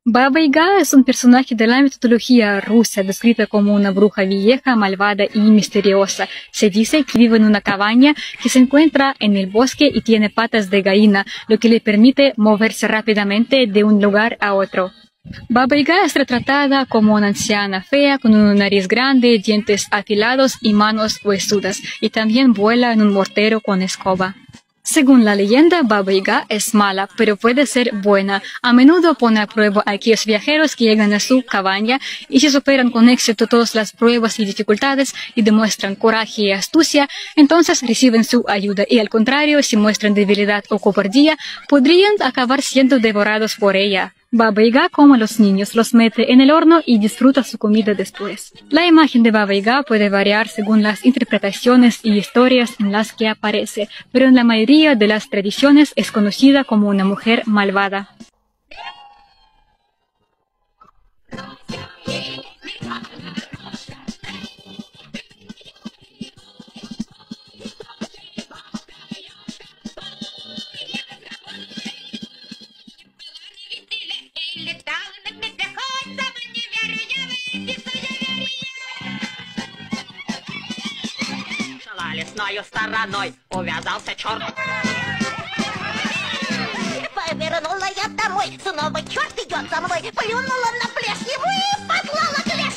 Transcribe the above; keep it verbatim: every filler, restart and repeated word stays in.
Baba Yaga es un personaje de la mitología rusa, descrita como una bruja vieja, malvada y misteriosa. Se dice que vive en una cabaña que se encuentra en el bosque y tiene patas de gallina, lo que le permite moverse rápidamente de un lugar a otro. Baba Yaga es retratada como una anciana fea con una nariz grande, dientes afilados y manos huesudas, y también vuela en un mortero con escoba. Según la leyenda, Baba Yaga es mala, pero puede ser buena. A menudo pone a prueba a aquellos viajeros que llegan a su cabaña y si superan con éxito todas las pruebas y dificultades y demuestran coraje y astucia, entonces reciben su ayuda y al contrario, si muestran debilidad o cobardía, podrían acabar siendo devorados por ella. Baba Yaga, como los niños, los mete en el horno y disfruta su comida después. La imagen de Baba Yaga puede variar según las interpretaciones y historias en las que aparece, pero en la mayoría de las tradiciones es conocida como una mujer malvada. Лесною стороной увязался черт. Повернула я домой, снова черт идет за мной, плюнула на плешь его и послала к лесу.